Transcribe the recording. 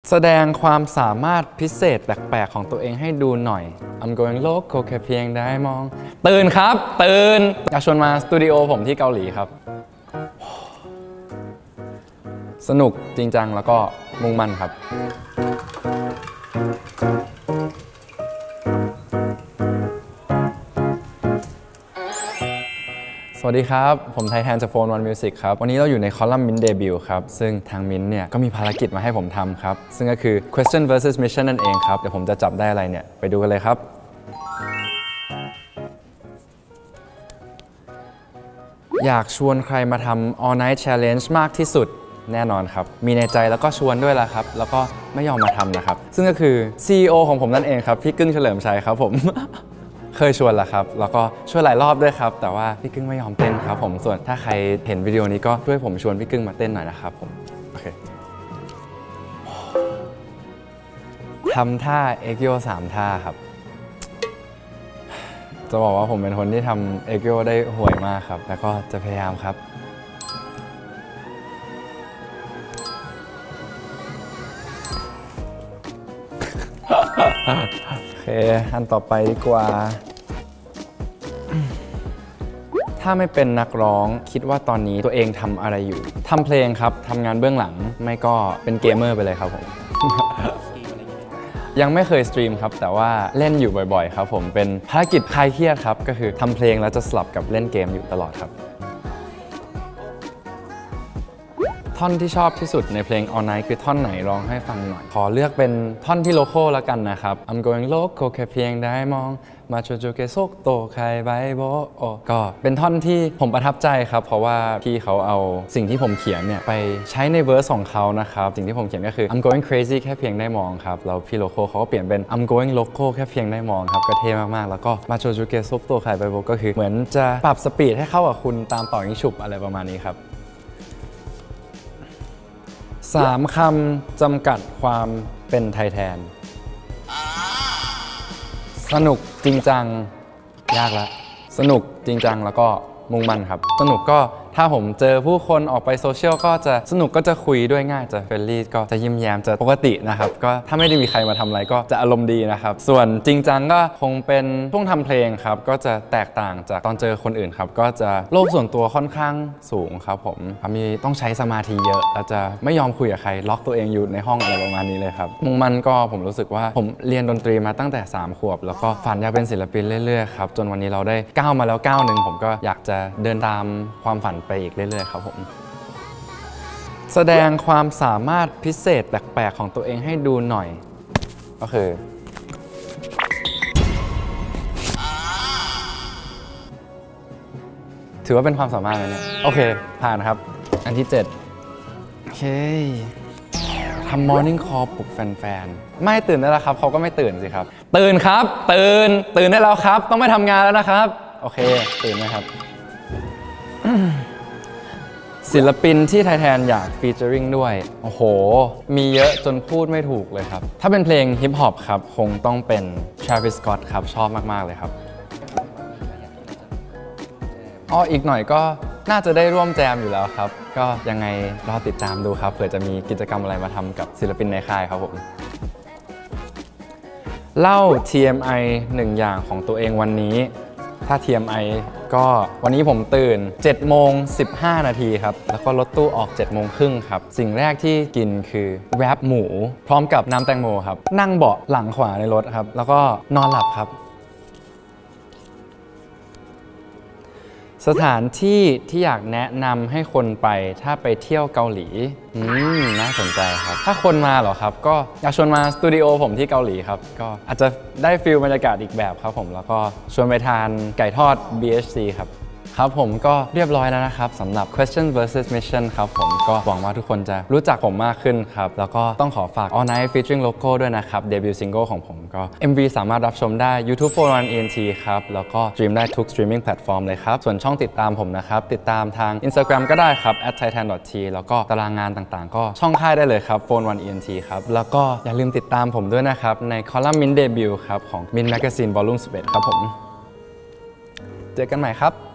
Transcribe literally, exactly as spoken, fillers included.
แสดงความสามารถพิเศษแปลกๆของตัวเองให้ดูหน่อย I'm going local แค่เพียงได้มองตื่นครับตื่นอยากชวนมาสตูดิโอผมที่เกาหลีครับสนุกจริงจังแล้วก็มุ่งมั่นครับสวัสดีครับผมไทยแทนจากโฟนวันมิวสิกครับวันนี้เราอยู่ในคอลัมน์มินเดบิวต์ครับซึ่งทางมินเนี่ยก็มีภารกิจมาให้ผมทำครับซึ่งก็คือ question versus mission นั่นเองครับเดี๋ยวผมจะจับได้อะไรเนี่ยไปดูกันเลยครับอยากชวนใครมาทำ all night challenge มากที่สุดแน่นอนครับมีในใจแล้วก็ชวนด้วยละครับแล้วก็ไม่ยอมมาทำนะครับซึ่งก็คือ ซี อี โอ ของผมนั่นเองครับพี่กึ้งเฉลิมชัยครับผม เคยชวนแล้วครับแล้วก็ช่วยหลายรอบด้วยครับแต่ว่าพี่กึ้งไม่ยอมเต้นครับผมส่วนถ้าใครเห็นวิดีโอนี้ก็ช่วยผมชวนพี่กึ้งมาเต้นหน่อยนะครับผมโอเคทำท่าเอ็กโยสามท่าครับจะบอกว่าผมเป็นคนที่ทำเอ็กโยได้ห่วยมากครับแล้วก็จะพยายามครับโอเคอันต่อไปดีกว่าถ้าไม่เป็นนักร้องคิดว่าตอนนี้ตัวเองทำอะไรอยู่ทำเพลงครับทำงานเบื้องหลังไม่ก็เป็นเกมเมอร์ไปเลยครับผม ยังไม่เคยสตรีมครับแต่ว่าเล่นอยู่บ่อยๆครับผมเป็นภารกิจคลายเครียดครับก็คือทำเพลงแล้วจะสลับกับเล่นเกมอยู่ตลอดครับท่อนที่ชอบที่สุดในเพลง All Night คือท่อนไหนร้องให้ฟังหน่อยขอเลือกเป็นท่อนที่โลโก้แล้วกันนะครับ I'm going local แค่เพียงได้มองมาโชโจเกโซกโตใครใบโบโอก็เป็นท่อนที่ผมประทับใจครับเพราะว่าพี่เขาเอาสิ่งที่ผมเขียนเนี่ยไปใช้ในเวอร์สของเขานะครับสิ่งที่ผมเขียนก็คือ I'm going crazy แค่เพียงได้มองครับแล้วพี่โลโก้เขาก็เปลี่ยนเป็น I'm going local แค่เพียงได้มองครับก็เท่มากๆแล้วก็มาโชโจเกโซกโตใครใบโบก็คือเหมือนจะปรับสปีดให้เข้ากับคุณตามต่อยิงฉุบอะไรประมาณนี้ครับสามคำจำกัดความเป็นไทยแทนสนุกจริงจังยากละสนุกจริงจังแล้วก็มุ่งมั่นครับสนุกก็ถ้าผมเจอผู้คนออกไปโซเชียลก็จะสนุกก็จะคุยด้วยง่ายจะเฟรนลี่ก็จะยิ้มแย้มจะปกตินะครับก็ถ้าไม่ได้มีใครมาทำอะไรก็จะอารมณ์ดีนะครับส่วนจริงจังก็คงเป็นช่วงทำเพลงครับก็จะแตกต่างจากตอนเจอคนอื่นครับก็จะโลกส่วนตัวค่อนข้างสูงครับผมมีต้องใช้สมาธิเยอะแล้วจะไม่ยอมคุยกับใครล็อกตัวเองอยู่ในห้องอะไรประมาณนี้เลยครับมุ่งมั่นก็ผมรู้สึกว่าผมเรียนดนตรีมาตั้งแต่สามขวบแล้วก็ฝันอยากเป็นศิลปินเรื่อยๆครับจนวันนี้เราได้ก้าวมาแล้วก้าวหนึ่งผมก็อยากจะเดินตามความฝันไปอีกเรื่อยๆครับผมแสดงความสามารถพิเศษแปลกๆของตัวเองให้ดูหน่อยก็คือถือว่าเป็นความสามารถไหมเนี่ยโอเคผ่านครับอันที่เจ็ดโอเคทำ Morning Call ปลุกแฟนๆไม่ตื่นได้แล้วครับเขาก็ไม่ตื่นสิครับตื่นครับตื่นตื่นได้แล้วครับต้องไปทำงานแล้วนะครับโอเคตื่นไหมครับศิลปินที่ไทยแทนอยากฟีเจอริงด้วยโอ้โหมีเยอะจนพูดไม่ถูกเลยครับถ้าเป็นเพลงฮิปฮอปครับคงต้องเป็น Travis Scott ครับชอบมากๆเลยครับอ้ออีกหน่อยก็น่าจะได้ร่วมแจมอยู่แล้วครับก็ยังไงรอติดตามดูครับเผื่อจะมีกิจกรรมอะไรมาทำกับศิลปินในค่ายครับผมเล่า ที เอ็ม ไอ หนึ่งอย่างของตัวเองวันนี้ถ้า ที เอ็ม ไอ ก็วันนี้ผมตื่นเจ็ดโมงสิบห้านาทีครับแล้วก็รถตู้ออกเจ็ดโมงครึ่งครับสิ่งแรกที่กินคือแรปหมูพร้อมกับน้ำแตงโมครับนั่งเบาะหลังขวาในรถครับแล้วก็นอนหลับครับสถานที่ที่อยากแนะนำให้คนไปถ้าไปเที่ยวเกาหลีอืมน่าสนใจครับถ้าคนมาเหรอครับก็อยากชวนมาสตูดิโอผมที่เกาหลีครับก็อาจจะได้ฟีลบรรยากาศอีกแบบครับผมแล้วก็ชวนไปทานไก่ทอด บี เอช ซี ครับครับผมก็เรียบร้อยแล้วนะครับสำหรับ question versus mission ครับผมก็หวังว่าทุกคนจะรู้จักผมมากขึ้นครับแล้วก็ต้องขอฝาก All Night featuring Loco ด้วยนะครับเดบิวต์ซิงเกิลของผมก็ เอ็ม วี สามารถรับชมได้ YouTube โฟร์ วัน อี เอ็น ที ครับแล้วก็สตรีมได้ทุก streaming platform เลยครับส่วนช่องติดตามผมนะครับติดตามทาง Instagram ก็ได้ครับ แอท ไทยแทน ดอท ที แล้วก็ตารางงานต่างๆก็ช่องค่ายได้เลยครับ โฟร์ วัน อี เอ็น ที ครับแล้วก็อย่าลืมติดตามผมด้วยนะครับในคอลัมน์ Mint Debut ครับของ Mint Magazine Volume สิบเอ็ดครับผมเจอกันใหม่ครับ